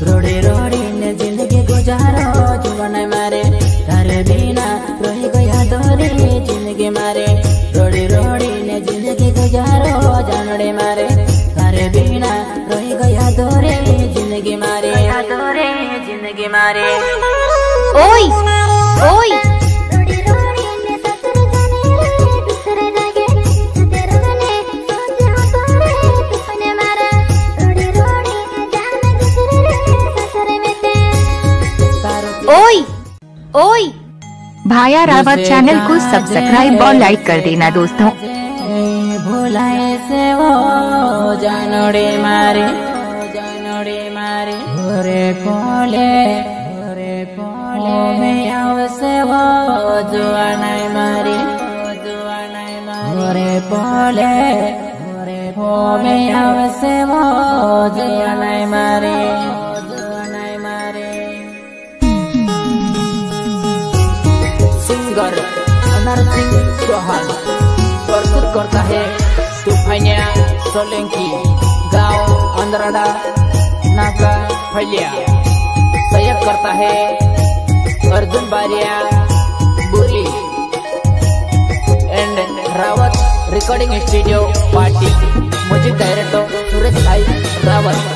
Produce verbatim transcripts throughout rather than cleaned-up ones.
रोड़ी रोड़ी ने जिंदगी गुजारो जुबान मारे तारे बिना रही गया दोरे जिंदगी मारे रोड़ी रोड़ी ने जिंदगी गुजारो जानड़े मारे तारे बिना रही गया दोरे जिंदगी मारे दोरे जिंदगी मारे ओई ओई ओई ओई भाया रावत चैनल को सब्सक्राइब और लाइक कर देना दोस्तों। भुलाए से वो जानोड़े मारे जानोड़े मारे घरे पोले घरे पोले में आव से वो जुआनाई मारे जुआनाई मारे घरे पोले घरे पो में आव से वो जुआनाई मारे जुआनाई मारे। सिंगर नरसिंह चौहान प्रस्तुत करता है तूफानिया सोलंकी गांव अंदराडा नाका फलिया। सहयोग करता है अर्जुन बारिया बुली and Rawat recording studio party. Music director Suresh भाई रावत।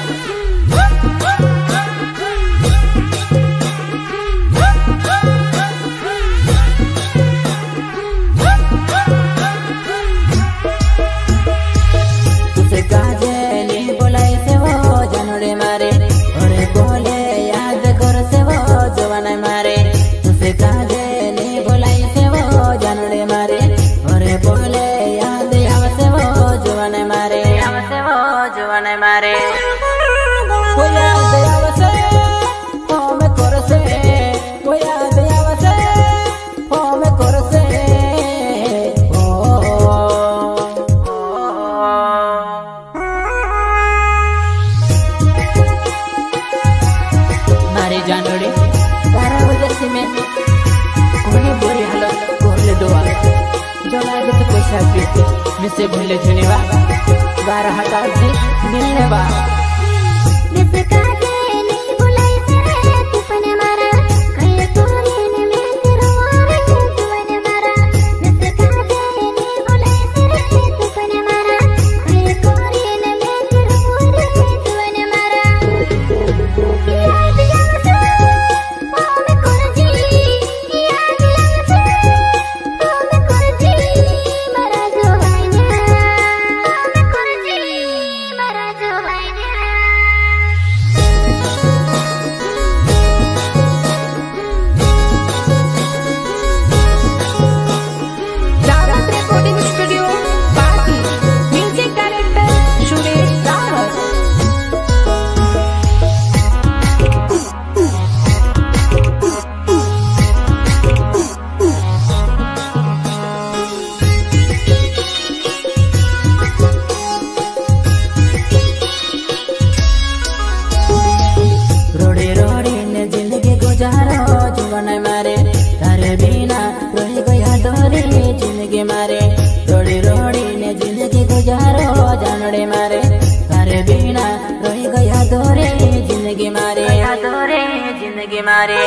मारे कोया दयाव से हो में कर से कोया दयाव से हो में कर से मारे जानोड़े बारह बजे से मैं उन्हें बुरी हालत कर ले दुआ जला दे तो पैसा पीते मिसे भूले जुनेवा बारह हजार जी मिलने बा मारे रोड़ी रोड़ी ने जिंदगी गुजारो जानड़े मारे तारे बिना रही गया दोरे जिंदगी मारे दोरे जिंदगी मारे।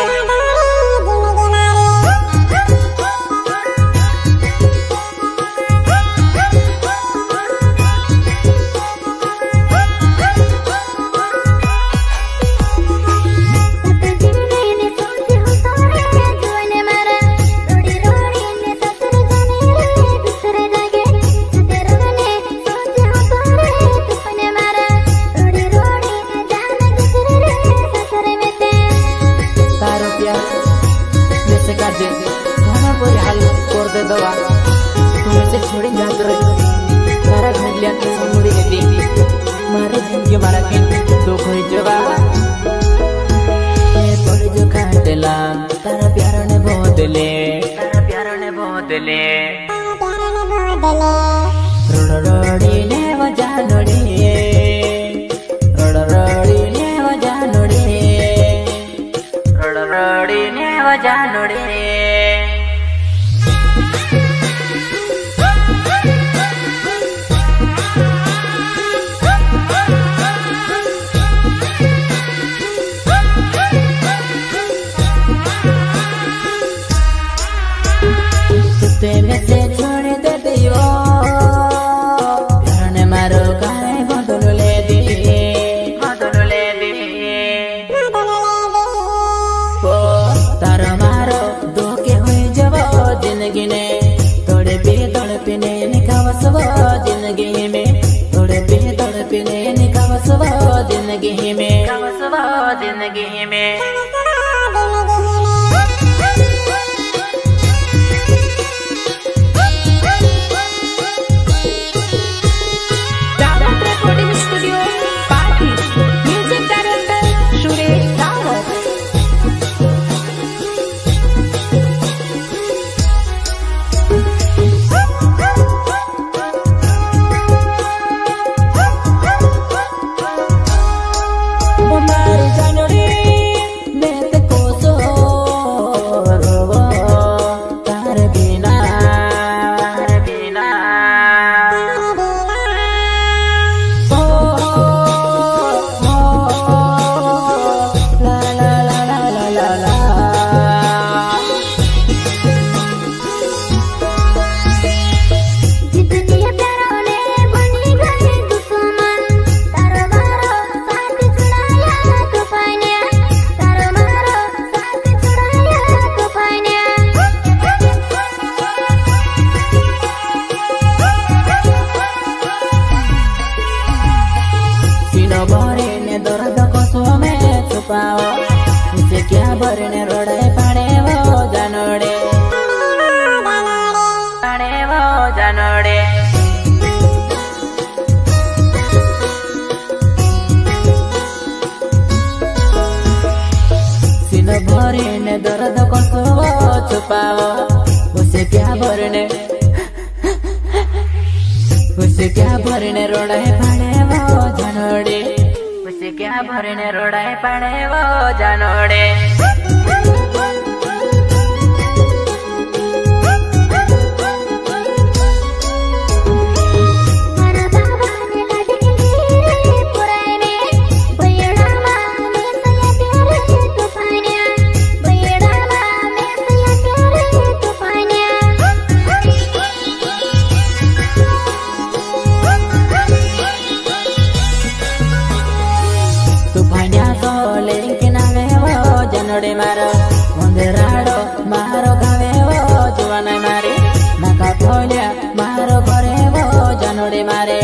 दवा तुम्हें से छोड़ी याद रही तारा घर लिया समुड़ी के दी मारे जिंदगी मारा के तो कोई जवाब ये थोड़ी जो काटला तारा प्यार ने बहुत ले तारा प्यार ने बहुत ले रोड़ रोड़ी ने वजह नोड़ी रोड़ रोड़ी ने वजह नोड़ी रोड़ रोड़ी ने वजह नोड़ी। जिंदगी में गावसवा जिंदगी में उसे क्या भरने रोड़े पड़े वो जानोड़े पड़े वो जानोड़े सिन भरने दर्द को छुपाओ उसे क्या भरने उसे क्या भरने रोड़े पड़े वो जानोड़े उसे क्या भरने रोड़ाए पड़े वो जानोड़े जानोड़े मारो मंदिराड़ो मारो गावे वो जुवाना मारे नाका भोलिया मारो घरे वो जानोड़े मारे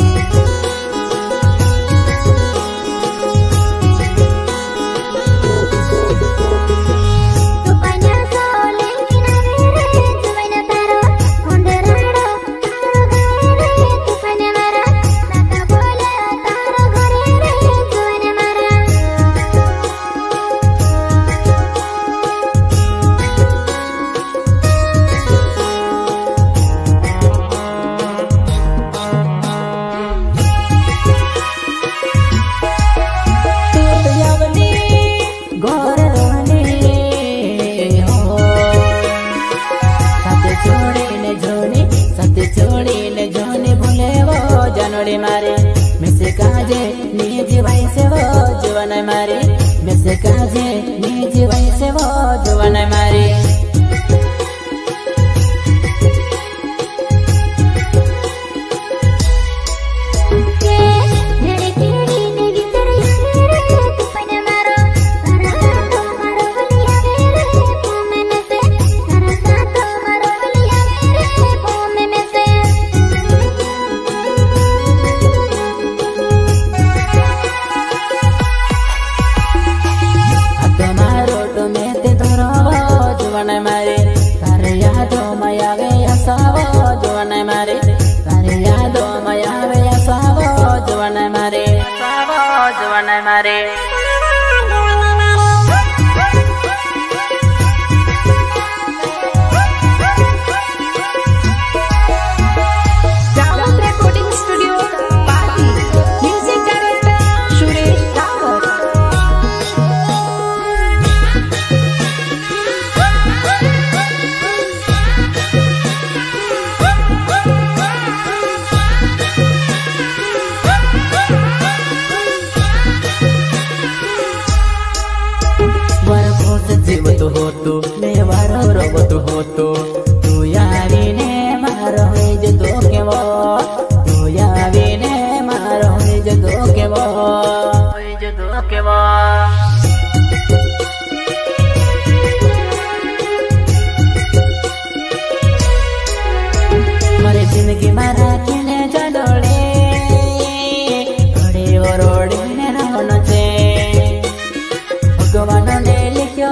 जानोड़े मारे मिसे काजे निज भाई से वो जुवान मारे मिसे काजे निज भाई से वो जुवान मारे मारे तारे यादो माया वे सावो जुवान मारे तारे यादो माया वे सावो जुवान मारे सावो जुवान मारे जीवत होतो नेवारो रोबत होतो तू यारी ने मारो है जो दो के वो तू यारी ने मारो है जो दो के वो है जो दो के वो मरे जिंदगी मारा के ने जानोड़े रोड़े वो रोड़े ने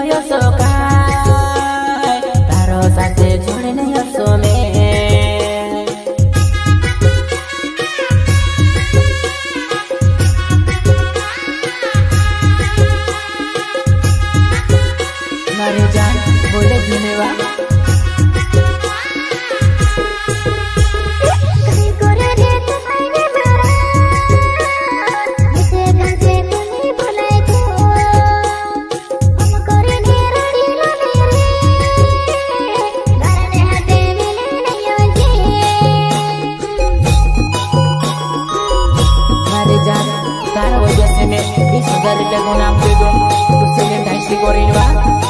यशो काय तारो साथे छोड़ने यशो में मारे जान बोले धन्यवाद तारा वजह से मैं बीस हजार रुपया को नाम दे दूँ तुझसे मैं ढाई करें बा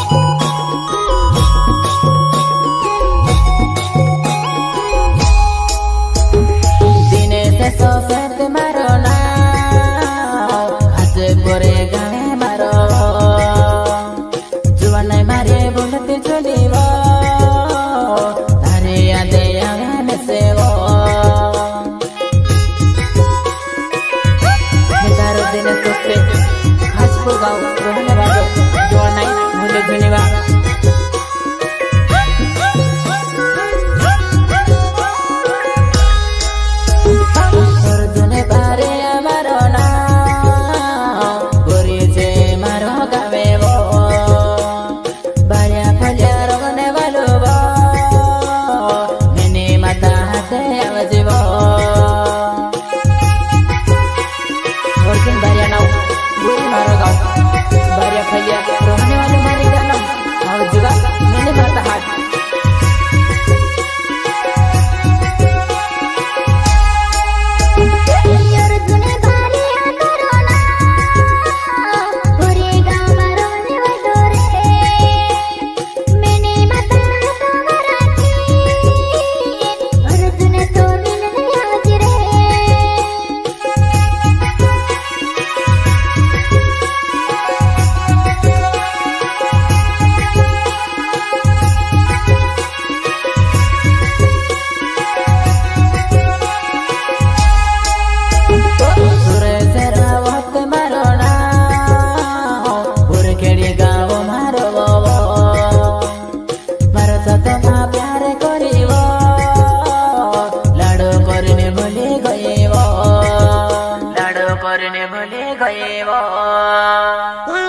दिने से सोफेट मारो ना खाते परे गाने मारो जुआन मारे बोलते चली वो तारे यादे आगे से वो दिन सोचते खासपुर गाँव रहने वालों जो नहीं भूले धन्यवाद और जुने बारे हमारो ना गोरी से मारो गावे वो बारिया फलिया रोने वालों वो मैंने माता हाथे आवाज़ वो बारिया नाव गोरी मारो गाँव बारिया फैया रोने वाले मारे गाना और जुगा मैंने मारता हाथ करने भले गए वो